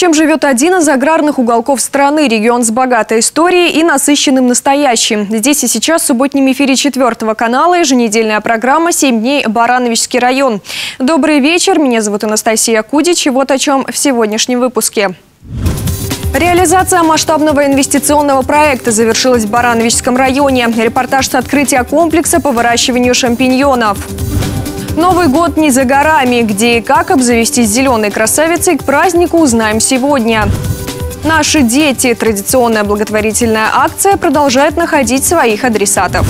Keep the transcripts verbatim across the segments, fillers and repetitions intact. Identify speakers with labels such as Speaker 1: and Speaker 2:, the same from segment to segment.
Speaker 1: чем живет один из аграрных уголков страны, регион с богатой историей и насыщенным настоящим. Здесь и сейчас в субботнем эфире четвертого канала еженедельная программа «семь дней. Барановичский район». Добрый вечер, меня зовут Анастасия Кудич, и вот о чем в сегодняшнем выпуске. Реализация масштабного инвестиционного проекта завершилась в Барановичском районе. Репортаж с открытия комплекса по выращиванию шампиньонов. Новый год не за горами. Где и как обзавестись зеленой красавицей к празднику, узнаем сегодня. Наши дети. Традиционная благотворительная акция продолжает находить своих адресатов.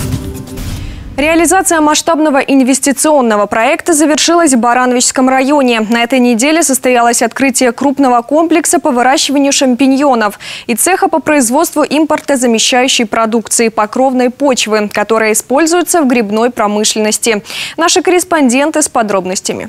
Speaker 1: Реализация масштабного инвестиционного проекта завершилась в Барановичском районе. На этой неделе состоялось открытие крупного комплекса по выращиванию шампиньонов и цеха по производству импортозамещающей продукции покровной почвы, которая используется в грибной промышленности. Наши корреспонденты с подробностями.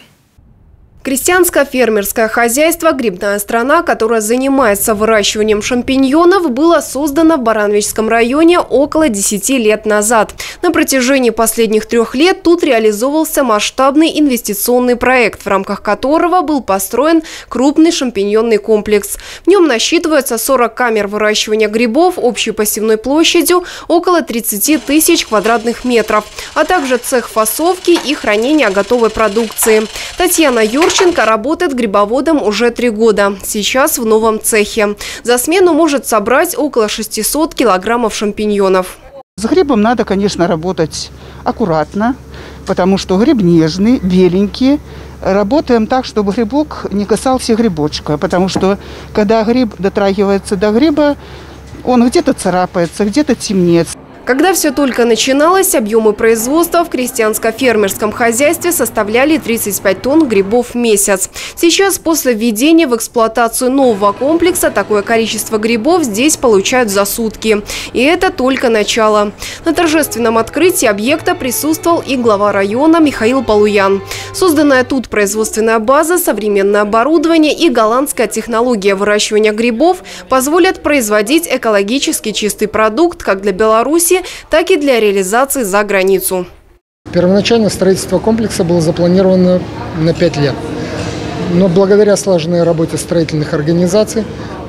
Speaker 2: Крестьянско-фермерское хозяйство «Грибная страна», которое занимается выращиванием шампиньонов, было создано в Барановичском районе около десяти лет назад. На протяжении последних трех лет тут реализовывался масштабный инвестиционный проект, в рамках которого был построен крупный шампиньонный комплекс. В нем насчитывается сорок камер выращивания грибов общей посевной площадью около тридцати тысяч квадратных метров, а также цех фасовки и хранения готовой продукции. Татьяна Юрченко работает грибоводом уже три года. Сейчас в новом цехе. За смену может собрать около шестисот килограммов шампиньонов.
Speaker 3: С грибом надо, конечно, работать аккуратно, потому что гриб нежный, беленький. Работаем так, чтобы грибок не касался грибочка, потому что когда гриб дотрагивается до гриба, он где-то царапается, где-то темнеет.
Speaker 2: Когда все только начиналось, объемы производства в крестьянско-фермерском хозяйстве составляли тридцать пять тонн грибов в месяц. Сейчас, после введения в эксплуатацию нового комплекса, такое количество грибов здесь получают за сутки. И это только начало. На торжественном открытии объекта присутствовал и глава района Михаил Полуян. Созданная тут производственная база, современное оборудование и голландская технология выращивания грибов позволят производить экологически чистый продукт как для Беларуси, так и для реализации за границу.
Speaker 4: Первоначально строительство комплекса было запланировано на пять лет. Но благодаря слаженной работе строительных организаций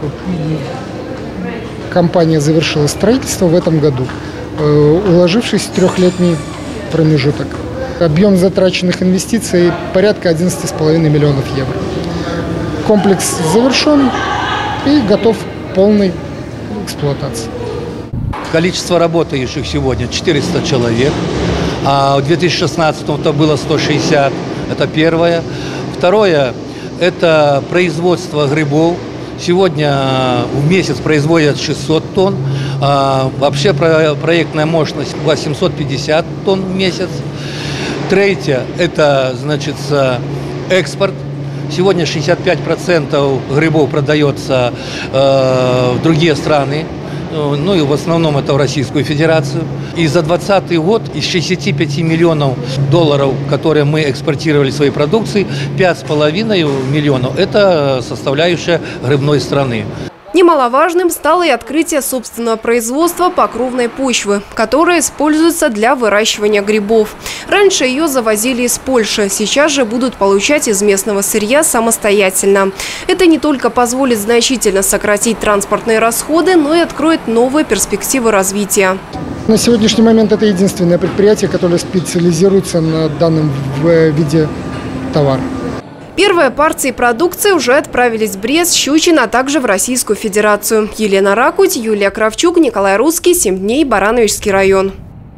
Speaker 4: компания завершила строительство в этом году, уложившись в трехлетний промежуток. Объем затраченных инвестиций порядка одиннадцати с половиной миллионов евро. Комплекс завершен и готов к полной эксплуатации.
Speaker 5: Количество работающих сегодня четыреста человек, а в две тысячи шестнадцатом это было сто шестьдесят, это первое. Второе – это производство грибов. Сегодня в месяц производят шестьсот тонн, а вообще проектная мощность восемьсот пятьдесят тонн в месяц. Третье – это, значит, экспорт. Сегодня шестьдесят пять процентов грибов продается э, в другие страны. Ну и в основном это в Российскую Федерацию. И за двадцатый год из шестидесяти пяти миллионов долларов, которые мы экспортировали своей продукции, пять с половиной миллионов – это составляющая грибной страны.
Speaker 2: Немаловажным стало и открытие собственного производства покровной почвы, которая используется для выращивания грибов. Раньше ее завозили из Польши, сейчас же будут получать из местного сырья самостоятельно. Это не только позволит значительно сократить транспортные расходы, но и откроет новые перспективы развития.
Speaker 4: На сегодняшний момент это единственное предприятие, которое специализируется на данном виде товара.
Speaker 2: Первые партии продукции уже отправились в Брест, Щучин, а также в Российскую Федерацию. Елена Ракуть, Юлия Кравчук, Николай Русский. семь дней. Барановичский район.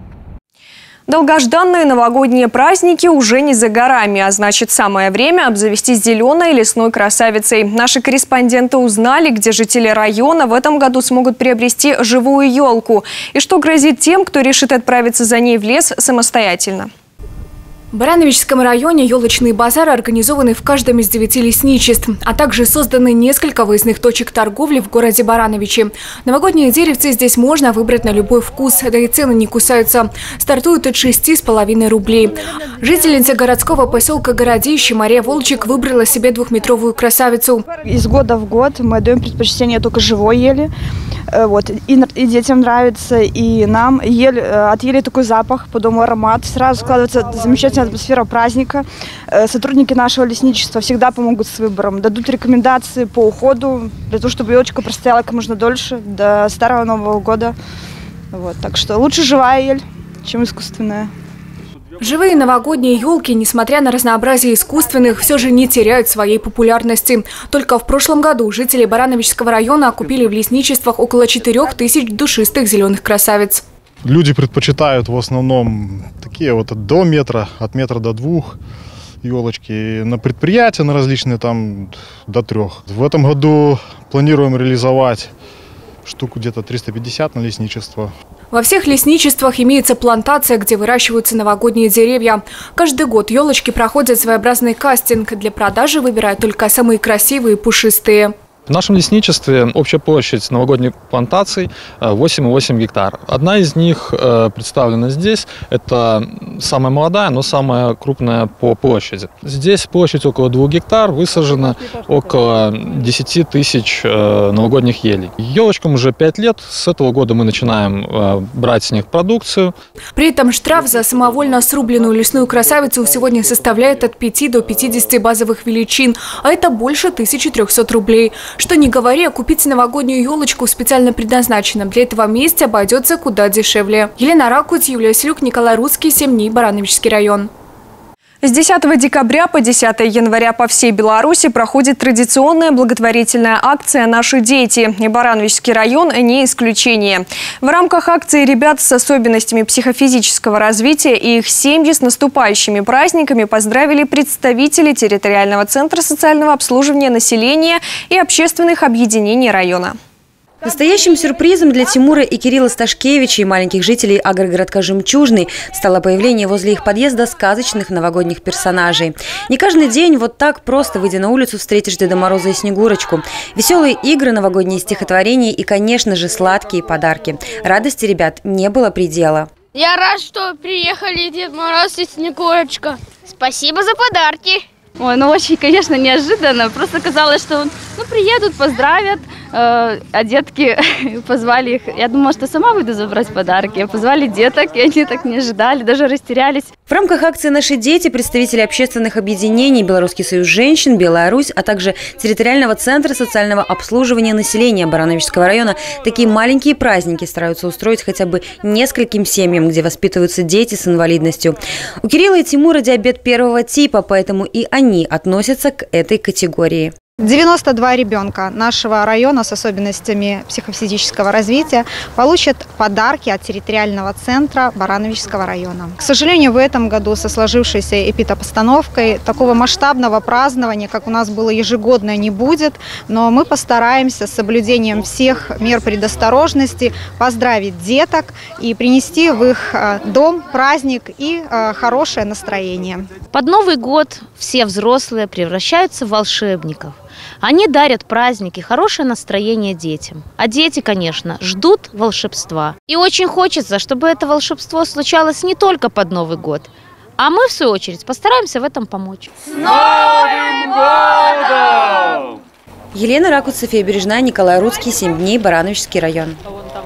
Speaker 1: Долгожданные новогодние праздники уже не за горами, а значит, самое время обзавестись зеленой лесной красавицей. Наши корреспонденты узнали, где жители района в этом году смогут приобрести живую елку и что грозит тем, кто решит отправиться за ней в лес самостоятельно.
Speaker 6: В Барановичском районе елочные базары организованы в каждом из девяти лесничеств, а также созданы несколько выездных точек торговли в городе Барановичи. Новогодние деревцы здесь можно выбрать на любой вкус, да и цены не кусаются. Стартуют от шести с половиной рублей. Жительница городского поселка Городище Мария Волчек выбрала себе двухметровую красавицу.
Speaker 7: Из года в год мы отдаем предпочтение только живой ели. Вот. И, и детям нравится, и нам. Ель, от ели такой запах, по дому аромат. Сразу складывается замечательная атмосфера праздника. Сотрудники нашего лесничества всегда помогут с выбором, дадут рекомендации по уходу, для того, чтобы елочка простояла как можно дольше, до Старого Нового года. Вот. Так что лучше живая ель, чем искусственная.
Speaker 6: Живые новогодние елки, несмотря на разнообразие искусственных, все же не теряют своей популярности. Только в прошлом году жители Барановичского района купили в лесничествах около четырёх тысяч душистых зеленых красавиц.
Speaker 8: Люди предпочитают в основном такие вот до метра, от метра до двух елочки. На предприятия, на различные там до трех. В этом году планируем реализовать штуку где-то триста пятьдесят на лесничество.
Speaker 6: Во всех лесничествах имеется плантация, где выращиваются новогодние деревья. Каждый год елочки проходят своеобразный кастинг. Для продажи выбирают только самые красивые и пушистые.
Speaker 9: В нашем лесничестве общая площадь новогодних плантаций восемь и восемь гектар. Одна из них представлена здесь. Это самая молодая, но самая крупная по площади. Здесь площадь около двух гектар, высажено около десяти тысяч новогодних елей. Елочкам уже пять лет. С этого года мы начинаем брать с них продукцию.
Speaker 6: При этом штраф за самовольно срубленную лесную красавицу сегодня составляет от пяти до пятидесяти базовых величин, а это больше тысячи трёхсот рублей. Что ни говори, купить новогоднюю елочку в специально предназначенном для этого месте обойдется куда дешевле. Елена Ракуть, Юлия Слюк, Николай Русский, семь дней, Барановичский район.
Speaker 1: С десятого декабря по десятое января по всей Беларуси проходит традиционная благотворительная акция «Наши дети». И Барановичский район не исключение. В рамках акции ребят с особенностями психофизического развития и их семьи с наступающими праздниками поздравили представители территориального центра социального обслуживания населения и общественных объединений района.
Speaker 10: Настоящим сюрпризом для Тимура и Кирилла Сташкевича и маленьких жителей агрогородка Жемчужный стало появление возле их подъезда сказочных новогодних персонажей. Не каждый день вот так просто, выйдя на улицу, встретишь Деда Мороза и Снегурочку. Веселые игры, новогодние стихотворения и, конечно же, сладкие подарки. Радости ребят не было предела.
Speaker 11: Я рад, что приехали Дед Мороз и Снегурочка. Спасибо за подарки.
Speaker 12: Ой, ну очень, конечно, неожиданно. Просто казалось, что ну, приедут, поздравят, э, а детки позвали их. Я думала, что сама выйду забрать подарки. Позвали деток, и они так не ожидали, даже растерялись.
Speaker 10: В рамках акции «Наши дети» представители общественных объединений Белорусский союз женщин, Белая Русь, а также территориального центра социального обслуживания населения Барановичского района такие маленькие праздники стараются устроить хотя бы нескольким семьям, где воспитываются дети с инвалидностью. У Кирилла и Тимура диабет первого типа, поэтому и они Они относятся к этой категории.
Speaker 13: девяносто два ребенка нашего района с особенностями психофизического развития получат подарки от территориального центра Барановичского района. К сожалению, в этом году со сложившейся эпидпостановкой такого масштабного празднования, как у нас было ежегодно, не будет, но мы постараемся с соблюдением всех мер предосторожности поздравить деток и принести в их дом праздник и хорошее настроение.
Speaker 14: Под Новый год все взрослые превращаются в волшебников. Они дарят праздники, хорошее настроение детям. А дети, конечно, ждут волшебства. И очень хочется, чтобы это волшебство случалось не только под Новый год. А мы, в свою очередь, постараемся в этом помочь.
Speaker 11: С Новым годом!
Speaker 10: Елена Ракуть, София Бережная, Николай Русский, семь дней, Барановичский район.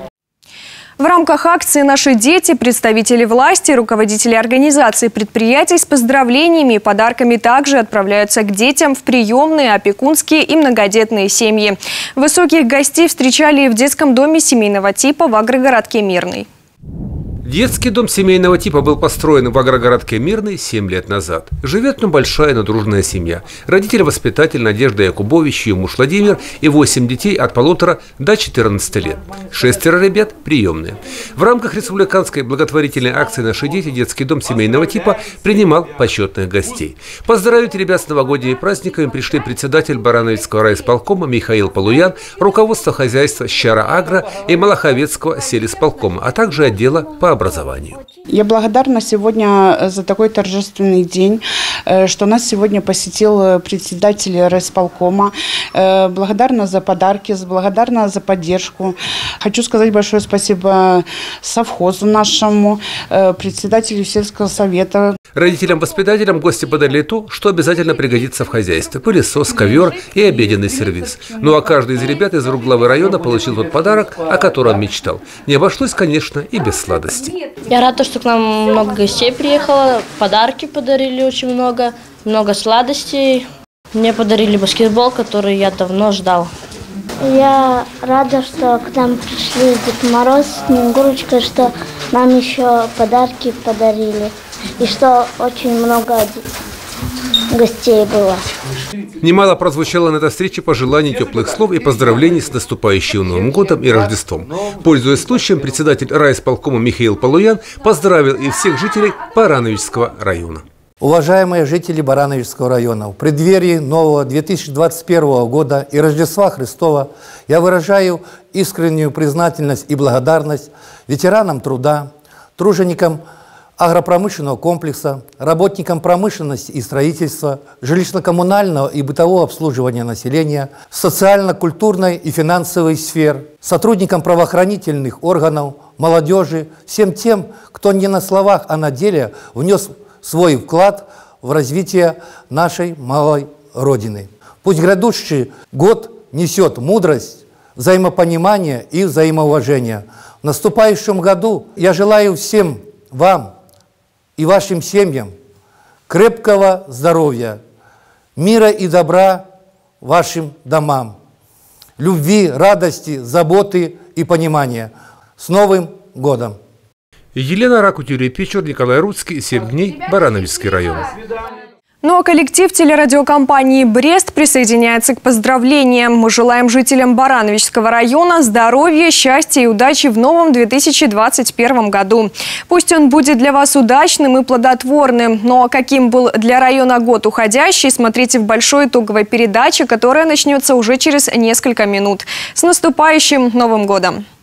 Speaker 1: В рамках акции «Наши дети» представители власти, руководители организаций и предприятий с поздравлениями и подарками также отправляются к детям в приемные, опекунские и многодетные семьи. Высоких гостей встречали и в детском доме семейного типа в агрогородке Мирный.
Speaker 15: Детский дом семейного типа был построен в агрогородке Мирный семь лет назад. Живет в нем большая, но дружная семья. Родитель-воспитатель Надежда Якубович, ее муж Владимир и восемь детей от полутора до четырнадцати лет. Шестеро ребят приемные. В рамках республиканской благотворительной акции «Наши дети» детский дом семейного типа принимал почетных гостей. Поздравить ребят с новогодними праздниками пришли председатель Барановичского райисполкома Михаил Полуян, руководство хозяйства «Щара-Агро» и Малаховецкого сельисполкома, а также отдела по образованию.
Speaker 16: Я благодарна сегодня за такой торжественный день, что нас сегодня посетил председатель райисполкома. Благодарна за подарки, благодарна за поддержку. Хочу сказать большое спасибо совхозу нашему, председателю сельского совета.
Speaker 15: Родителям-воспитателям гости подарили то, что обязательно пригодится в хозяйстве. Пылесос, ковер и обеденный сервиз. Ну а каждый из ребят из рук главы района получил тот подарок, о котором мечтал. Не обошлось, конечно, и без сладостей.
Speaker 17: Я рада, что к нам много гостей приехало, подарки подарили очень много, много сладостей. Мне подарили баскетбол, который я давно ждал.
Speaker 18: Я рада, что к нам пришли Дед Мороз, Снегурочка, что нам еще подарки подарили. И что очень много гостей было.
Speaker 15: Немало прозвучало на этой встрече пожеланий, теплых слов и поздравлений с наступающим Новым годом и Рождеством. Пользуясь случаем, председатель райисполкома Михаил Полуян поздравил и всех жителей Барановичского района.
Speaker 19: Уважаемые жители Барановичского района, в преддверии нового две тысячи двадцать первого года и Рождества Христова я выражаю искреннюю признательность и благодарность ветеранам труда, труженикам агропромышленного комплекса, работникам промышленности и строительства, жилищно-коммунального и бытового обслуживания населения, социально-культурной и финансовой сфер, сотрудникам правоохранительных органов, молодежи, всем тем, кто не на словах, а на деле внес свой вклад в развитие нашей малой Родины. Пусть грядущий год несет мудрость, взаимопонимание и взаимоуважение. В наступающем году я желаю всем вам и вашим семьям крепкого здоровья, мира и добра вашим домам, любви, радости, заботы и понимания. С Новым годом!
Speaker 15: Елена Ракут, Юрий Печор, Николай Рудский, семь дней, Барановичский район.
Speaker 1: Ну а коллектив телерадиокомпании «Брест» присоединяется к поздравлениям. Мы желаем жителям Барановичского района здоровья, счастья и удачи в новом две тысячи двадцать первом году. Пусть он будет для вас удачным и плодотворным. Но каким был для района год уходящий, смотрите в большой итоговой передаче, которая начнется уже через несколько минут. С наступающим Новым годом!